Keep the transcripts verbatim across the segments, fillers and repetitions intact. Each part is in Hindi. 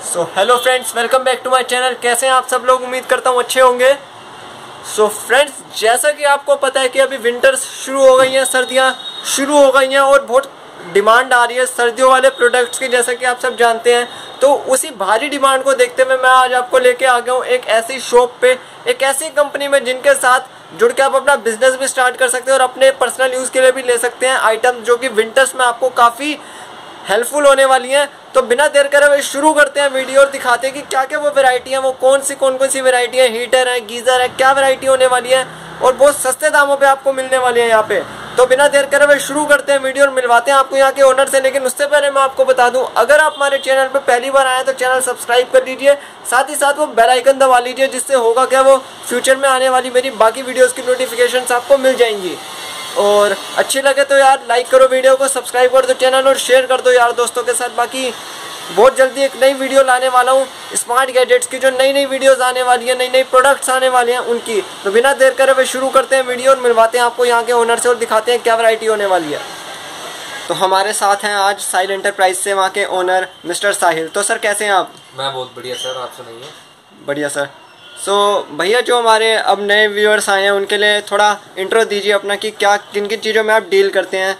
So hello friends, welcome back to my channel. कैसे हैं आप सब लोग? उम्मीद करता हूँ अच्छे होंगे। सो so फ्रेंड्स, जैसा कि आपको पता है कि अभी विंटर्स शुरू हो गई हैं, सर्दियाँ शुरू हो गई हैं और बहुत डिमांड आ रही है सर्दियों वाले प्रोडक्ट्स की, जैसा कि आप सब जानते हैं। तो उसी भारी डिमांड को देखते हुए मैं आज आपको लेके आ गया हूँ एक ऐसी शॉप पे, एक ऐसी कंपनी में जिनके साथ जुड़ के आप अपना बिजनेस भी स्टार्ट कर सकते हैं और अपने पर्सनल यूज़ के लिए भी ले सकते हैं आइटम, जो कि विंटर्स में आपको काफ़ी हेल्पफुल होने वाली हैं। तो बिना देर करे हुए शुरू करते हैं वीडियो और दिखाते हैं कि क्या क्या वो वैरायटी है, वो कौन सी कौन कौन सी वैरायटी है, हीटर है, गीज़र है, क्या वैरायटी होने वाली है और बहुत सस्ते दामों पे आपको मिलने वाली है यहाँ पे। तो बिना देर करे हुए शुरू करते हैं वीडियो और मिलवाते हैं आपको यहाँ के ओनर से। लेकिन उससे पहले मैं आपको बता दूं, अगर आप हमारे चैनल पर पहली बार आए तो चैनल सब्सक्राइब कर लीजिए, साथ ही साथ वो बेल आइकन दबा लीजिए, जिससे होगा क्या, वो फ्यूचर में आने वाली मेरी बाकी वीडियोज़ की नोटिफिकेशन आपको मिल जाएंगी। और अच्छी लगे तो यार लाइक करो वीडियो को, सब्सक्राइब कर दो चैनल और शेयर कर दो यार दोस्तों के साथ। बाकी बहुत जल्दी एक नई वीडियो लाने वाला हूँ स्मार्ट गैजेट्स की, जो नई नई वीडियोस आने वाली है, नई नई प्रोडक्ट्स आने वाले हैं उनकी। तो बिना देर करे हुए शुरू करते हैं वीडियो और मिलवाते हैं आपको यहाँ के ओनर से और दिखाते हैं क्या वैरायटी होने वाली है। तो हमारे साथ हैं आज साहिल एंटरप्राइज से वहाँ के ओनर मिस्टर साहिल। तो सर कैसे हैं आप? मैं बहुत बढ़िया सर, आप सुनाइए। बढ़िया सर। सो so, भैया जो हमारे अब नए व्यूअर्स आए हैं उनके लिए थोड़ा इंट्रो दीजिए अपना, कि क्या किन किन चीज़ों में आप डील करते हैं।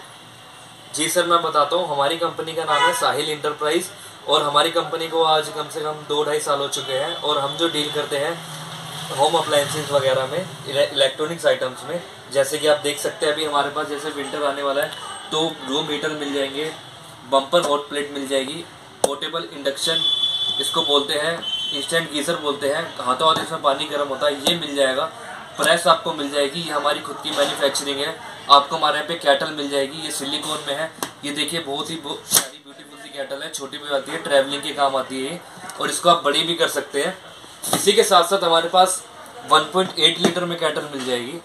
जी सर, मैं बताता हूँ। हमारी कंपनी का नाम है साहिल एंटरप्राइज और हमारी कंपनी को आज कम से कम दो ढाई साल हो चुके हैं। और हम जो डील करते हैं होम अप्लायंसेस वगैरह में, इलेक्ट्रॉनिक्स आइटम्स में, जैसे कि आप देख सकते हैं अभी हमारे पास जैसे विंटर आने वाला है तो रूम हीटर मिल जाएंगे, बम्पर हॉट प्लेट मिल जाएगी, पोर्टेबल इंडक्शन इसको बोलते हैं, इंस्टेंट गीजर बोलते हैं, हाथों हाथ इसमें पानी गर्म होता है, ये मिल जाएगा। प्रेस आपको मिल जाएगी, ये हमारी खुद की मैन्युफैक्चरिंग है। आपको हमारे यहाँ पे कैटल मिल जाएगी, ये सिलिकॉन में है। ये देखिए बहुत ही सारी ब्यूटीफुल सी कैटल है, छोटी भी आती है, ट्रैवलिंग के काम आती है और इसको आप बड़ी भी कर सकते हैं। इसी के साथ साथ हमारे पास वन पॉइंट एट लीटर में कैटल मिल जाएगी।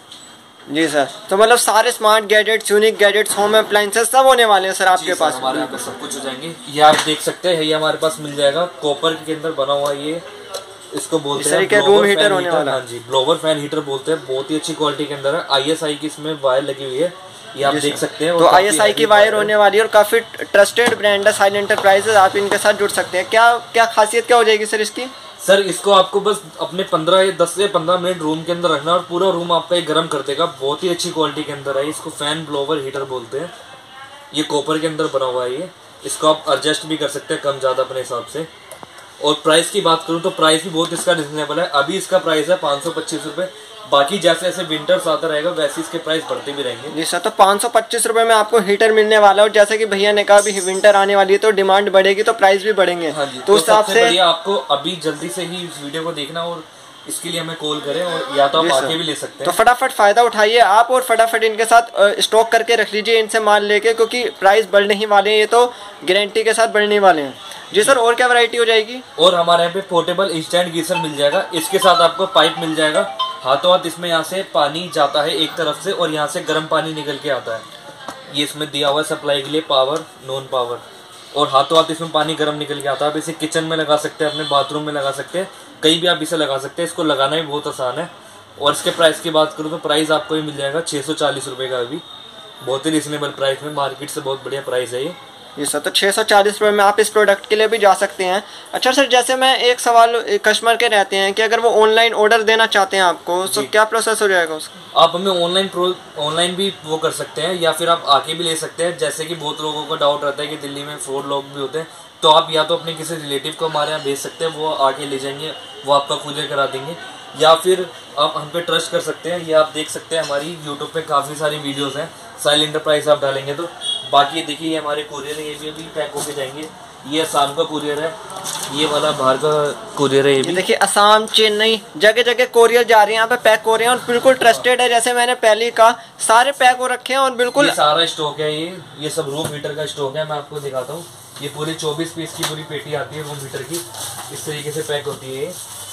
जी सर, तो मतलब सारे smart gadgets, unique gadgets, home appliances सब होने वाले हैं सर आपके पास? हमारे यहाँ पे सब कुछ हो जाएंगे। ये आप देख सकते हैं, ये हमारे पास मिल जाएगा कॉपर के अंदर बना हुआ, ये इसको बोलते हैं रूम हीटर होने वाला। हाँ जी, ब्लोवर फैन हीटर बोलते हैं। बहुत ही अच्छी क्वालिटी के अंदर है, आई एस आई की इसमें वायर लगी हुई है, ये आप देख सकते हैं। तो आई एस आई की वायर होने वाली है और काफी ट्रस्टेड ब्रांड है साहिल एंटरप्राइजेज, आप इनके साथ जुड़ सकते हैं। क्या क्या खासियत क्या हो जाएगी सर इसकी? सर इसको आपको बस अपने पंद्रह या दस से पंद्रह मिनट रूम के अंदर रखना और पूरा रूम आपका एक गर्म कर देगा। बहुत ही अच्छी क्वालिटी के अंदर है। इसको फैन ब्लोवर हीटर बोलते हैं। ये कॉपर के अंदर बना हुआ है। ये इसको आप एडजस्ट भी कर सकते हैं कम ज़्यादा अपने हिसाब से। और प्राइस की बात करूँ तो प्राइस भी बहुत इसका रिजनेबल है। अभी इसका प्राइस है पाँच सौ पच्चीस रुपये। बाकी जैसे जैसे विंटर्स आता रहेगा वैसे इसके प्राइस बढ़ते भी रहेंगे। जी सर, तो पाँच सौ पच्चीस रुपये में आपको हीटर मिलने वाला है और जैसे कि भैया ने कहा अभी विंटर आने वाली है तो डिमांड बढ़ेगी तो प्राइस भी बढ़ेंगे। हाँ जी, तो उस हिसाब से आपको अभी जल्दी से ही इस वीडियो को देखना और इसके लिए हमें कॉल करें और या तो आप आके भी ले सकते हैं। तो फटाफट फायदा उठाइए आप और फटाफट इनके साथ स्टॉक करके रख लीजिए इनसे माल लेके, क्योंकि प्राइस बढ़ने ही वाले हैं, ये तो गारंटी के साथ बढ़ने वाले हैं। जी सर, और क्या वैरायटी हो जाएगी? और हमारे यहाँ पे पोर्टेबल इंस्टेंट गीजर मिल जाएगा। इसके साथ आपको पाइप मिल जाएगा, हाथों हाथ इसमें यहाँ से पानी जाता है एक तरफ से और यहाँ से गर्म पानी निकल के आता है। ये इसमें दिया हुआ है सप्लाई के लिए, पावर नॉन पावर, और हाथों हाथ इसमें पानी गर्म निकल के आता है। आप इसे किचन में लगा सकते हैं, अपने बाथरूम में लगा सकते हैं, कहीं भी आप इसे लगा सकते हैं। इसको लगाना भी बहुत आसान है। और इसके प्राइस की बात करूँ तो प्राइस आपको ये मिल जाएगा छः सौ चालीस रुपये का। अभी बहुत ही रिजनेबल प्राइस में, मार्केट से बहुत बढ़िया प्राइस है ये। ये सर, तो छः सौ चालीस रुपये में आप इस प्रोडक्ट के लिए भी जा सकते हैं। अच्छा सर, जैसे मैं एक सवाल कस्टमर के रहते हैं कि अगर वो ऑनलाइन ऑर्डर देना चाहते हैं आपको, तो क्या प्रोसेस हो जाएगा उसका? आप हमें ऑनलाइन ऑनलाइन भी वो कर सकते हैं या फिर आप आके भी ले सकते हैं। जैसे कि बहुत लोगों को डाउट रहता है कि दिल्ली में फ्रॉड लोग भी होते हैं, तो आप या तो अपने किसी रिलेटिव को हमारे यहाँ भेज सकते हैं, वो आके ले जाएंगे, वो आपका खुद करा देंगे। या फिर आप हम पे ट्रस्ट कर सकते हैं। ये आप देख सकते हैं हमारी यूट्यूब पे काफ़ी सारी वीडियोस हैं, साहिल एंटरप्राइज आप डालेंगे तो। बाकी देखिए ये हमारे कुरियर है, ये भी अभी पैक होके जाएंगे। ये असम का कुरियर है, ये वाला बाहर का कुरियर है। ये भी देखिए असम, चेन्नई, जगह जगह कुरियर जा रहे हैं, यहाँ पे पैक हो रहे हैं और बिल्कुल ट्रस्टेड है। जैसे मैंने पहले ही कहा, सारे पैक हो रखे हैं और बिल्कुल सारा स्टॉक है। ये ये सब रूम हीटर का स्टॉक है, मैं आपको दिखाता हूँ। ये पूरी चौबीस पीस की पूरी पेटी आती है रूम हीटर की, इस तरीके से पैक होती है।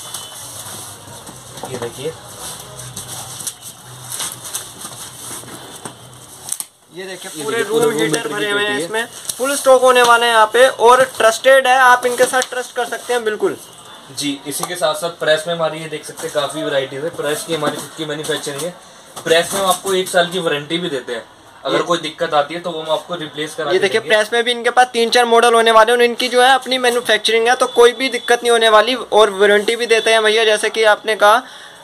ये देखिए, ये देखिए पूरे रूम हीटर भरे हुए हैं, इसमें फुल स्टॉक होने वाले हैं यहाँ पे और ट्रस्टेड है, आप इनके साथ ट्रस्ट कर सकते हैं बिल्कुल। जी, इसी के साथ साथ प्रेस में हमारी ये देख सकते हैं काफ़ी वैरायटीज है। प्रेस की हमारी खुद की मैन्युफैक्चरिंग है। प्रेस में हम आपको एक साल की वारंटी भी देते हैं। अगर कोई दिक्कत आती है तो वो हम आपको रिप्लेस करा ये देखिए प्रेस में भी इनके पास तीन चार मॉडल होने वाले हैं, इनकी जो है अपनी मैन्युफैक्चरिंग है, तो कोई भी दिक्कत नहीं होने वाली, और वारंटी भी देते हैं भैया जैसे कि आपने कहा।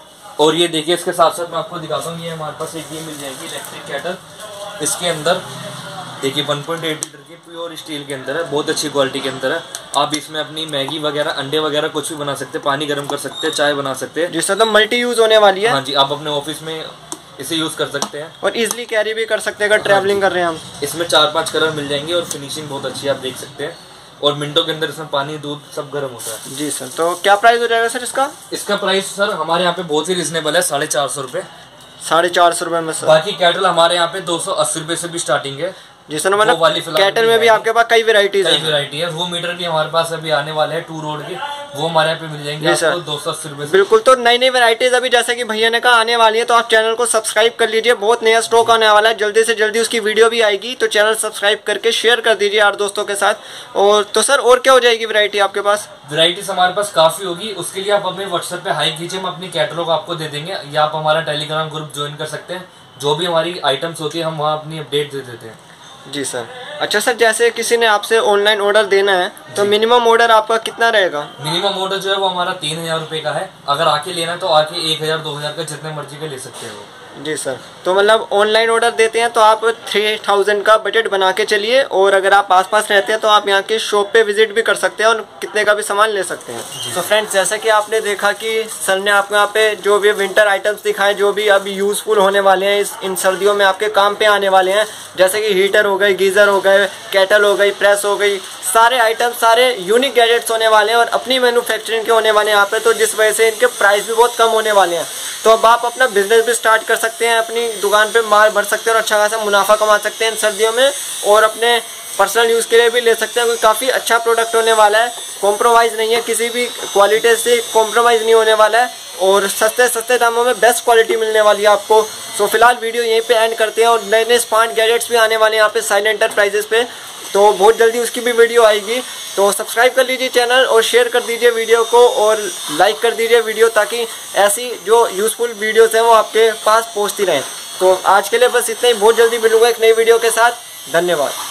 और ये देखिए इसके साथ साथ मैं आपको दिखाता हूँ, ये हमारे पास एक ये मिल जाएगी इलेक्ट्रिक केटल। इसके अंदर देखिए वन पॉइंट एट लीटर की प्योर स्टील के अंदर है, बहुत अच्छी क्वालिटी के अंदर है। आप इसमें अपनी मैगी वगैरह, अंडे वगैरह कुछ भी बना सकते हैं, पानी गर्म कर सकते हैं, चाय बना सकते हैं, जिससे तो मल्टी यूज होने वाली है। हाँ जी, आप अपने ऑफिस में इसे यूज कर सकते हैं और इजीली कैरी भी कर सकते हैं अगर ट्रैवलिंग कर रहे हैं हम। इसमें चार पांच कलर मिल जाएंगे और फिनिशिंग बहुत अच्छी है, आप देख सकते हैं। और मिनटों के अंदर इसमें पानी दूध सब गर्म होता है। जी सर, तो क्या प्राइस हो जाएगा सर इसका? इसका प्राइस सर हमारे यहाँ पे बहुत ही रिजनेबल है, साढ़े चार सौ रुपये। साढ़े चार सौ रुपये में सर। बाकी कैटल हमारे यहाँ पे दो सौ अस्सी रुपये से भी स्टार्टिंग है। जी सर, मतलब कैटल में भी आपके पास कई वेराइटीज कई वेराइटी है। वो मीटर भी हमारे पास अभी आने वाले हैं टू रोड के, वो हमारे यहाँ पे मिल जाएंगे आपको दो सौ अस्सी रुपये। बिल्कुल, तो नई नई वेराइटीज अभी जैसे कि भैया ने कहा आने वाली है, तो आप चैनल को सब्सक्राइब कर लीजिए, बहुत नया स्टॉक आने वाला है, जल्दी से जल्दी उसकी वीडियो भी आएगी, तो चैनल सब्सक्राइब करके शेयर कर दीजिए यार दोस्तों के साथ। और तो सर और क्या हो जाएगी वैरायटी आपके पास? वैरायटीज हमारे पास काफी होगी, उसके लिए आप हमें व्हाट्सएप पे हाई कीजिए, हम अपनी कैटलॉग आपको दे देंगे, या आप हमारा टेलीग्राम ग्रुप ज्वाइन कर सकते हैं। जो भी हमारी आइटम्स होती है हम वहाँ अपनी अपडेट दे देते हैं। जी सर। अच्छा सर, जैसे किसी ने आपसे ऑनलाइन ऑर्डर देना है तो मिनिमम ऑर्डर आपका कितना रहेगा? मिनिमम ऑर्डर जो है वो हमारा तीन हजार रुपये का है। अगर आके लेना है तो आके एक हजार दो हजार का जितने मर्जी का ले सकते हैं वो। जी सर, तो मतलब ऑनलाइन ऑर्डर देते हैं तो आप थ्री थाउजेंड का बजट बना के चलिए, और अगर आप आसपास रहते हैं तो आप यहाँ के शॉप पे विजिट भी कर सकते हैं और कितने का भी सामान ले सकते हैं। तो फ्रेंड्स, जैसा कि आपने देखा कि सर ने आपको यहाँ पे जो भी विंटर आइटम्स दिखाए, जो भी अभी यूजफुल होने वाले हैं इस इन सर्दियों में आपके काम पे आने वाले हैं, जैसे कि हीटर हो गए, गीज़र हो गए, केटल हो गई, प्रेस हो गई, सारे आइटम सारे यूनिक गैजेट्स होने वाले हैं और अपनी मैन्युफैक्चरिंग के होने वाले हैं यहाँ पे, तो जिस वजह से इनके प्राइस भी बहुत कम होने वाले हैं। तो अब आप अपना बिजनेस भी स्टार्ट कर सकते हैं, अपनी दुकान पे माल भर सकते हैं और अच्छा खासा मुनाफा कमा सकते हैं इन सर्दियों में, और अपने पर्सनल यूज़ के लिए भी ले सकते हैं, क्योंकि काफ़ी अच्छा प्रोडक्ट होने वाला है, कॉम्प्रोमाइज़ नहीं है, किसी भी क्वालिटी से कॉम्प्रोमाइज़ नहीं होने वाला है, और सस्ते सस्ते दामों में बेस्ट क्वालिटी मिलने वाली है आपको। सो फिलहाल वीडियो यहीं पे एंड करते हैं, और नए नए स्मार्ट गैजेट्स भी आने वाले हैं यहाँ पे साइलेंट एंटरप्राइजेस पे, तो बहुत जल्दी उसकी भी वीडियो आएगी। तो सब्सक्राइब कर लीजिए चैनल और शेयर कर दीजिए वीडियो को, और लाइक कर दीजिए वीडियो, ताकि ऐसी जो यूज़फुल वीडियोस हैं वो आपके पास पहुंचती रहें। तो आज के लिए बस इतना ही, बहुत जल्दी मिलूंगा एक नई वीडियो के साथ। धन्यवाद।